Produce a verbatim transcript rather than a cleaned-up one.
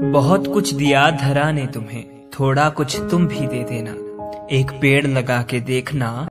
बहुत कुछ दिया धरा ने तुम्हें, थोड़ा कुछ तुम भी दे देना। एक पेड़ लगा के देखना।